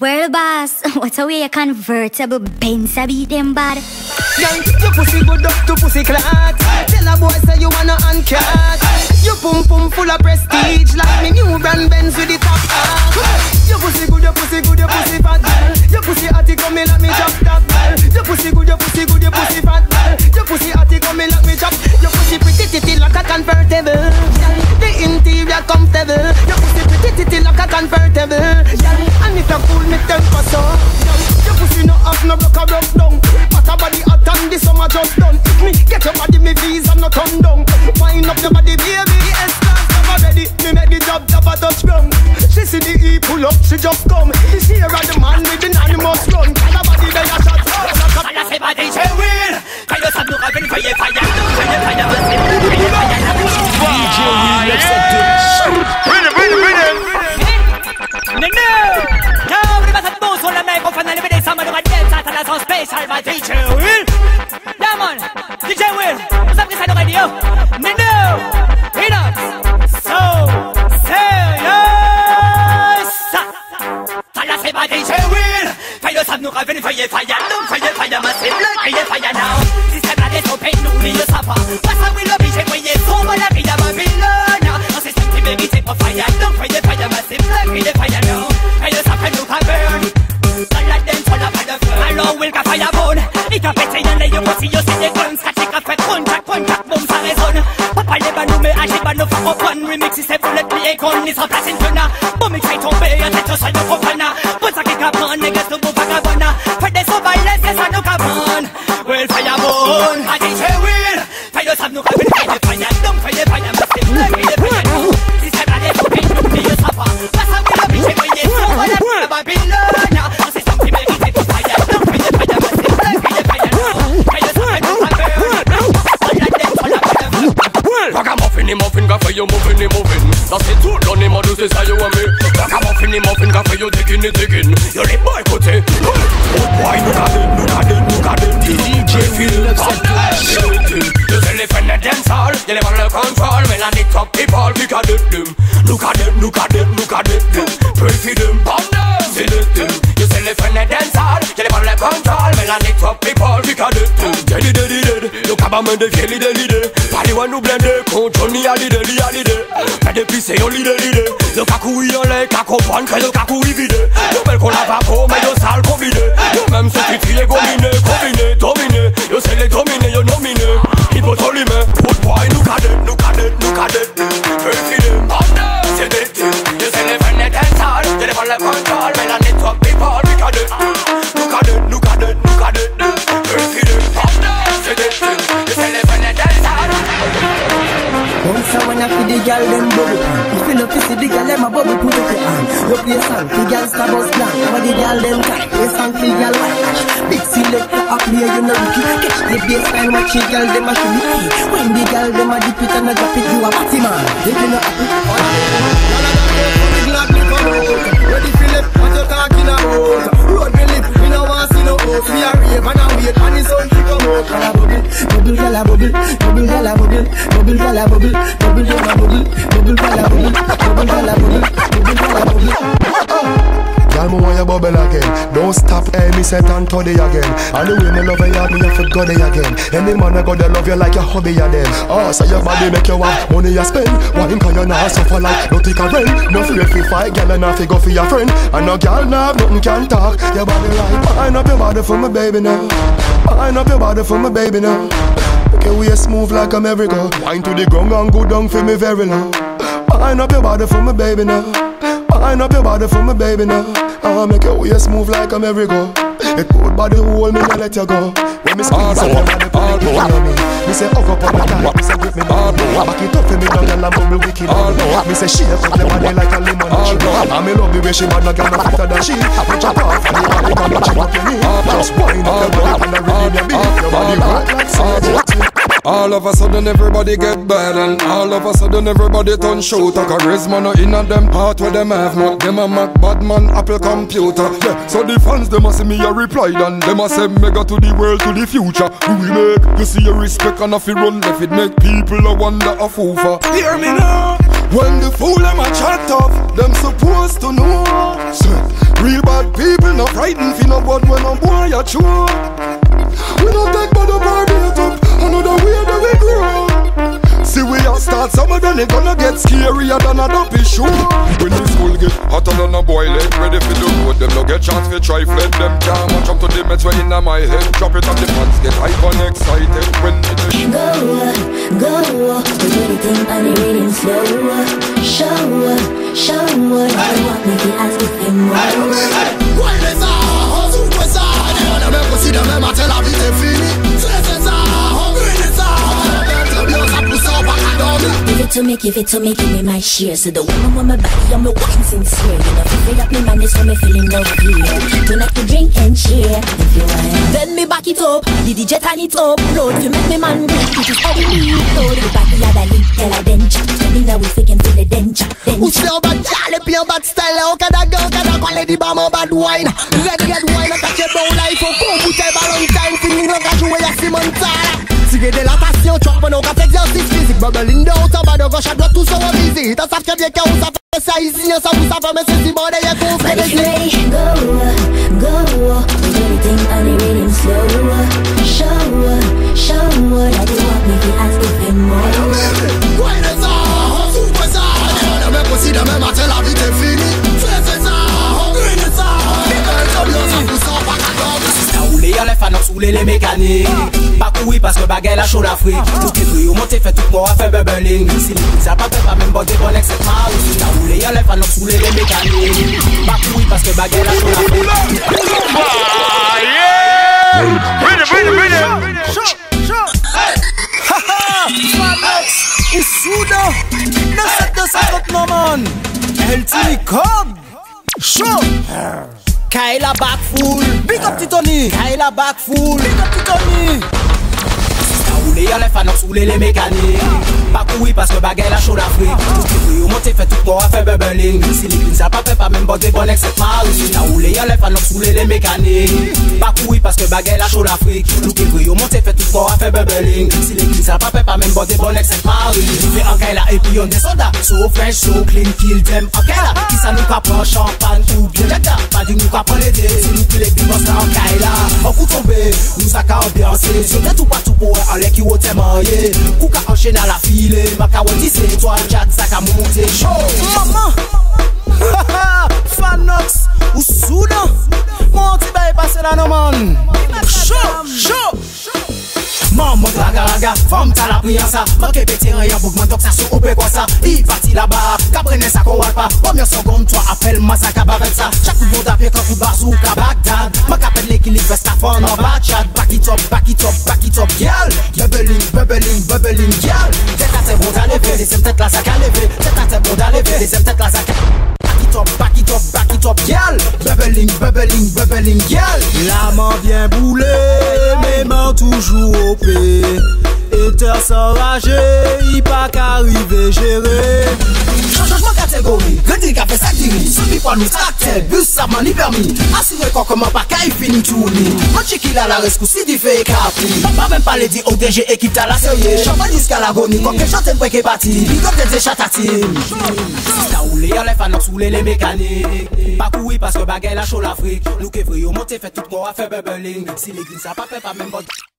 World boss, what's a way a convertible Benz a beat them bad? Girl, your pussy good up to pussy clot. Tell a boy say you wanna uncut. Your pum pum full of prestige, like me new brand Benz with the top hat. Your pussy good, your pussy good, your pussy fat girl. Your pussy hotty come me like me chop that girl. Your pussy good, your pussy good, your pussy fat girl. Your pussy hotty come me like me chop. Your pussy pretty titty like a convertible. The interior comfortable. Your pussy pretty titty like a convertible. And it a cool me temper so. Your pussy no have no block a broke down. But a body hot and the summer just done. If me get your body me visa no turn down. Wind up your body baby, S-class never ready. Me make the job top a touch ground. She see the E pull up, she just come. This here are the man with the anonymous run. Tell her body they a shot. Alla se va DJ Will. Kayo sa blue cabin fire fire. Fire massive. DJ Will, let's do it. Bring it. Now we must have most on the microphone and every day someone who dance at a special by DJ Will. Yeah man, DJ Will. What's up guys on the radio? No. It is so serious. Alla se va DJ Will. Kayo sa blue cabin fire massive. Fire now. System that is open no me you suffer. What's up with the DJ when you so much like a Babylon? No system to make it for fire. Don't fire massive. Fire now. Kayo sa penu ka burn. Salad them full of the fur. Along will ka fire burn. It a pete and lay you pussy you see the guns. Catch it up contact boom sa raison. Papa never know me and she ban no fuck up one remix. C'est pour le play con ni sans place in tuna. Boom it tombe et c'est tout seul de profana. Put sa kick up on niggas to move vagabona. For the surveillance yes I know come on. Well fire burn. I DJ Will. Fire sam no cabin fire. Don't fire massive. Fire now. This time I so pain no me you suffer. What's up with the bitch when you so much like Babylon? No system to make it for fire. Don't fire massive. Fire now. Fire sam no cabin. Salad them full of the fur. Ragamuffin, got for you moving. That's it too, don't name do this how you want me. Ragamuffin, got for you digging. You're the boy, could say. Oh boy, look at it. DJ feel you tell the friend that dance hall. You never let control. When I need top people, look at it. Pray for them, bomb them. See them. You tell the friend that dance hall. You never let control. When I need top people, look at it. Dead. Look at my dead. Party one who blend it. Johnny a l'idée. Pas de pisse et on l'idée. Le cacou y en l'air, cacou point, que le cacou y vide. Le bel qu'on a pas pour, mais yo sale combine. Yo même ce qui file combiné, dominé. Yo c'est les dominé, yo nominé. Il faut trop l'humain, pour toi et nous cadet. Perfide, c'est des types. Yo c'est les vrais net and sale. J'ai les balles contrôle, mais la network people, nous cadet. Perfide, c'est des types. Yo c'est les vrais net and sale. Once I wanna see the girl them bubble. If you love to see the girl them a bubble, put it on. You play a song, the girl star bus blank. But the girl them tight, play a song, the girl white. Big selector up here, you know Ricky. Catch the baseline, watch the girl them a show me. When the girl them a dip it and a drop it, you a party man. If you know happy, all of them. Ready Philip, what you talking about? Road me lip, we no want see no hope. We a rave and a wait, and the sun kick come out. Bubble, gala bubble. Girl, me want you bubble again. Don't stop, me set and toddy again. And the way me love you, me have to go there again. Any man I gotta love you like your hobby again. Oh, so your body make you want money you spend. Why can you not suffer like no take a rent? No fear if you fight, girl, and fi go for your friend. And no girl now nothing can talk. Your body like wind up your body for my baby now. Wind up your body for my baby now. Make your waist move like a merry-go. Wind to the ground and go down for me very long. Wind up your body for my baby now. Wind up your body for my baby now. Make your waist move like a merry-go. It good body hold me, no let you go. When me squeeze up your body, put it on me. Me say hug up on the guy, me say grip me back. Back it up for me, no girl and bubble wicked. Me say shake up the body like a lemon tree. And me love the way she mad, no girl no fitter than she. Me chop off and the body can touch up your knee. Just wind up your body and the rhythm you beat. Your body work like surgery. All of a sudden everybody get bad, and all of a sudden everybody turn shooter. Charisma no inna them heart where them have not. Them a Mac bad man Apple computer. Yeah, so the fans them a see me a reply, and them a say mega to the world to the future. Who we make? You see your respect and if it run left, it make people a wonder of over. Hear me now. When the fool them a chat off, them supposed to know. Real bad people we are true. We don't take bad up our beat up. Another way that we grow. See we a start, some of them they gonna get scarier than a dumpy shoe. When the school get hotter than a boiling, ready for the road, them no get chance for try fled. Them can't match up to the meds when inna my head. Drop it on the pants, get hype and excited when it go, do anything and the rhythm slow. Show what I want, make it ask if him more. Ouais les arts, on s'ouvre ça. On a même aussi de même à la vie c'est fini. C'est ça, on brûle les arts. Give it to me, give me my share. So the woman on my body, I'm the one sincere. You know, fill up your man, this when me feeling no fear. Tonight we drink and cheer, if you want. Then me back it up, the DJ turn it up. Load to make me man break, it is all we need. Load the body, la dali, tell a denture. Tell me that we faking to the denture. Ou c'est en bad gal et puis en bad style. On kada go, kada coller des bars en bad wine. Red wine, on catch a bon life. On coupe bouteille ballon time. Feeling on ka jouer à Simon-Tala. Tirer de la passion, chop on a fait exercice physique. Bubbling down, en bas de gauche à droite, tout ça en visite. On savent très bien qu'on ça fait ça ici, on savent ça fait, mais c'est si bon d'ailleurs qu'on fait des clés. Go, do anything and the rhythm slow. Show what I do want, make it ask if him more. Ouais les arts, on s'ouvre ça. On a même aussi de même à la vie c'est fini. C'est ça, on brûle les arts. Les gars, l'ambiance à pousse en bac à gomme. Roulé à les fans, roulé les mécaniques. Pas courir parce que bagaille la chaude d'Afrique. Tout est pris au monté, fait tout pour faire bubbling. Si les ça pas fait pas même body bon etc. Roulé à les fans, roulé les mécaniques. Pas courir parce que bagaille la chaude d'Afrique. Bring it. Ou soudain, 950 non man. LT Cobb. Chaud. Kayla back full. Big up Titoni. Kayla back full. Big up Titoni. Roulé à les fans, roulé les mécaniques. Pas courir parce que bagaille la chaude d'Afrique. Tout est pris au monté, fait tout pour faire bubbling. Si les cleans ça pas fait pas même body bon etc. Roulé à les fans, roulé les mécaniques. Pas courir parce que bagaille la chaude d'Afrique. Tout est pris au monté, fait tout pour faire bubbling. Si les cleans ça pas fait pas même body bon etc. Fait en Kayla et puis on des soldats. So fresh, so clean, kill them en Kayla. Qui ça nous prend champagne ou bien jetta. Pas dit nous prend les dés. C'est nous qui les big boss en Kayla. En coup tombé, nous a qu'à ambiancer. C'était tout partout pour aller qui au témoigner. Kouka enchaîne à la file. Makawati c'est toi, Jad, ça qu'a monté chaud. Maman, Fanox, ou Soudan. Mon petit bail passé là, non man. Chaud. Maman raga, femme t'as la prière ça. Manque petit rien pour que ça se opé quoi ça. Il parti là-bas, qu'après ça qu'on voit pas. Première seconde, toi appelle massacre avec ça. Chaque monde appelle quand vous bazooka Bagdad. Ma capelle l'équilibre, reste à fond en bas chat. Back it up, girl. Bubbling, girl. Tête à tête, bon d'aller, deuxième tête là, ça qu'a levé. Tête à tête, bon d'aller, deuxième tête là, ça qu'a back it up, girl. Bubbling, girl. La main bien boulée, mes mains toujours au pied. Éter s'enrager, il pas qu'arriver gérer. Changement catégorie, Grandi café ça diri. Celui pas nous tracter, bus ça m'en y permis. Assuré qu'on comment pas qu'à y finit tourner. Mon chiqui là la rescousse si du fait capri. Pas même pas les dire ODG équipe t'as la sérieux. Champagne jusqu'à l'agonie, quand que chante un break est parti. Big up des chatatines. Si t'as roulé à les fans, roulé les mécaniques. Pas courir parce que bagaille la chaude l'Afrique. Nous qu'évrier au monté fait tout pour faire bubbling. Si l'église ça pas fait pas même bon.